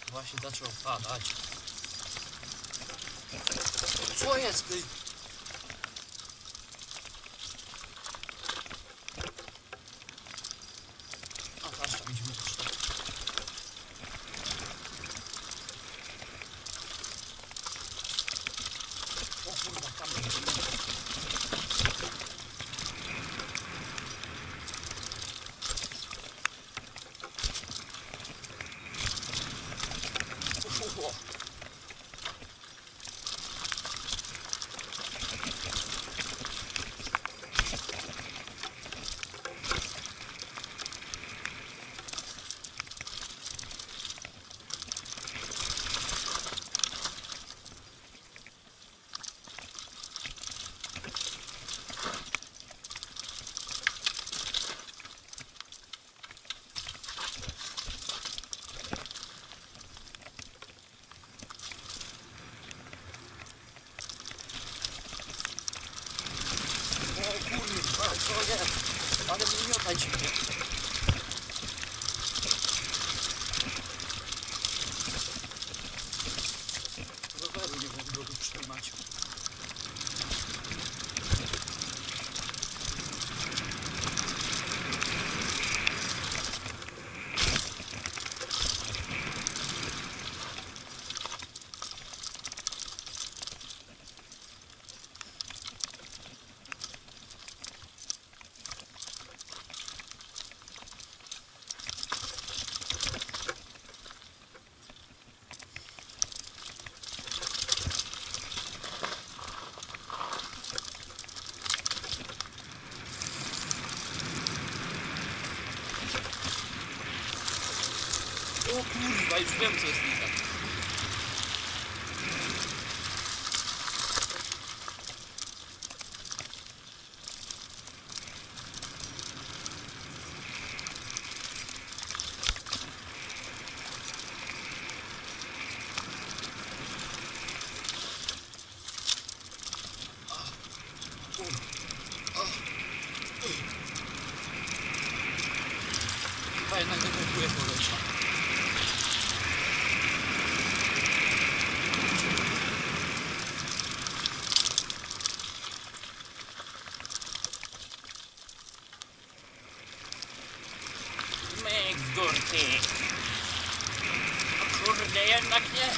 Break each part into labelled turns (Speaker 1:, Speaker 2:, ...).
Speaker 1: Właśnie zaczął padać. Co jest ty? A patrz, tam idziemy też. O kurwa, tam idziemy. Co jest? Ale mnie miota dziwnie. Roweru nie mogę go przytrzymać. O kurwa, już wiem co jest nie tak. Chyba jednak denerwuję powietrza. Myk z górki. O kurde, jednak nie.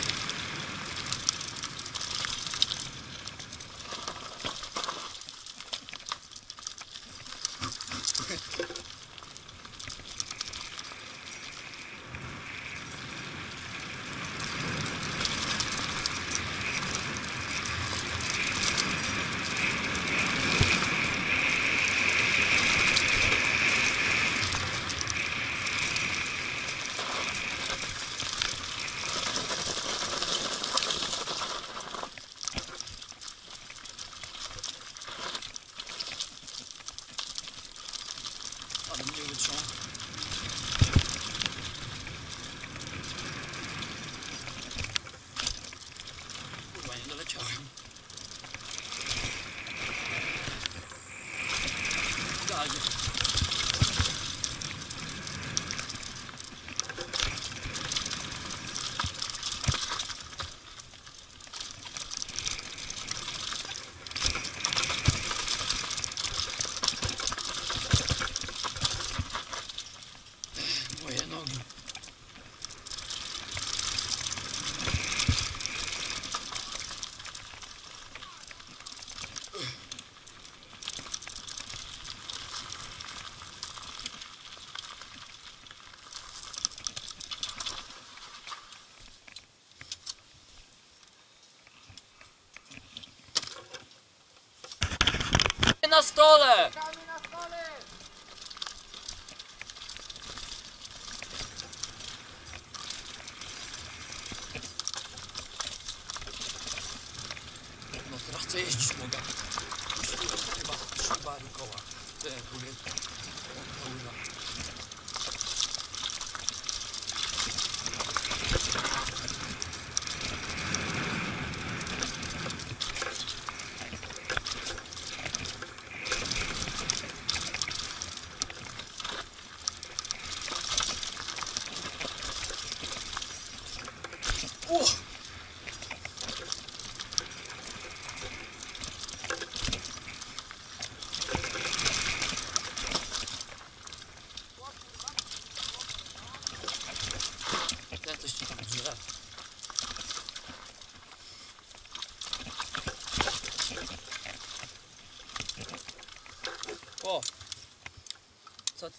Speaker 1: Ale mnie wytrzą. Kurwa, nie doleciałem. Idealnie. Moje nogi. Na stole! No teraz chcę jeździć mogę. Chyba 3 bary koła. Drugie.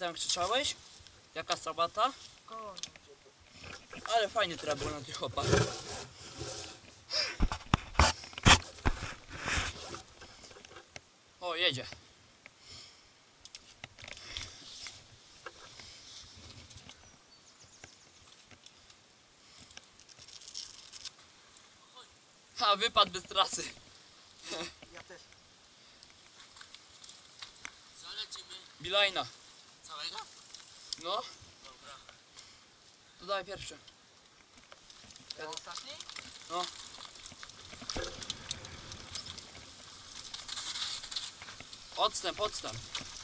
Speaker 1: tam krzyczałeś? Jaka sabata?
Speaker 2: Koło.
Speaker 1: Ale fajnie teraz było na tych hopach. O, jedzie. A, wypadł bez trasy.
Speaker 2: Ja też.
Speaker 3: Zalecimy
Speaker 1: Bilajna.
Speaker 3: całego?
Speaker 1: No,
Speaker 3: Dobra.
Speaker 1: to daj pierwszy.
Speaker 2: Ja ostatni?
Speaker 1: No. Odstęp, odstęp.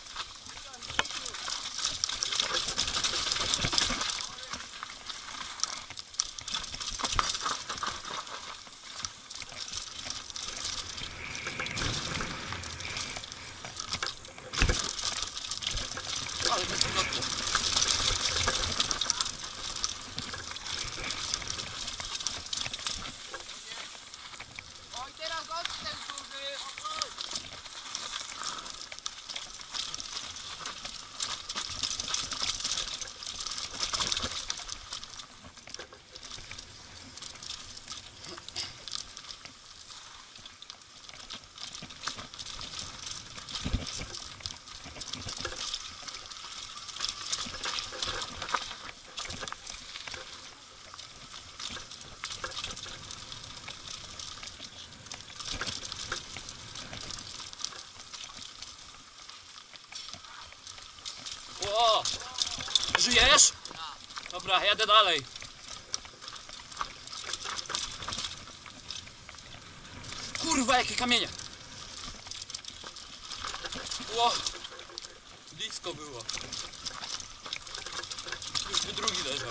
Speaker 1: Ale to jest wygodne.
Speaker 2: Oj, teraz odstęp duży. Oj.
Speaker 1: O! Żyjesz? Dobra, jadę dalej. Kurwa, jakie kamienie! Ło! Blisko było. Już by drugi leżał.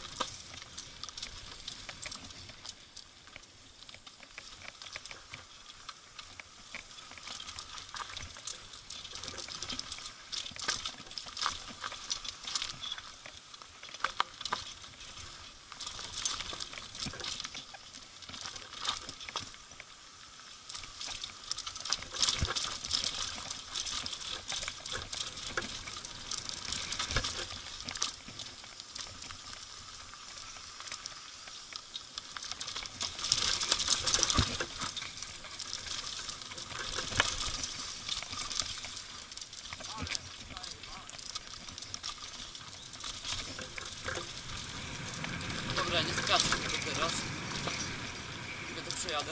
Speaker 1: Dobra, nie skaczę tylko teraz. Ja to przejadę.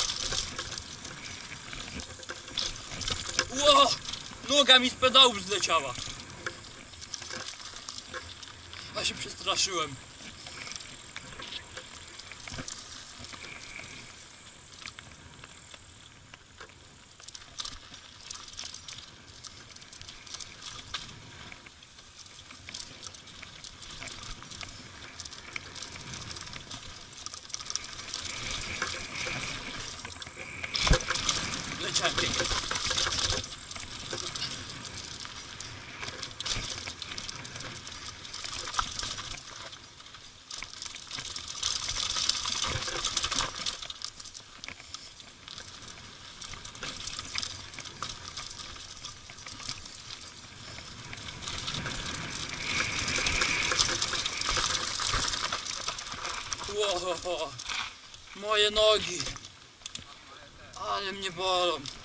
Speaker 1: Ło! Noga mi z pedałów zleciała. Ja się przestraszyłem. Leciałem pięknie. Ło, moje nogi. Ale mnie bolą.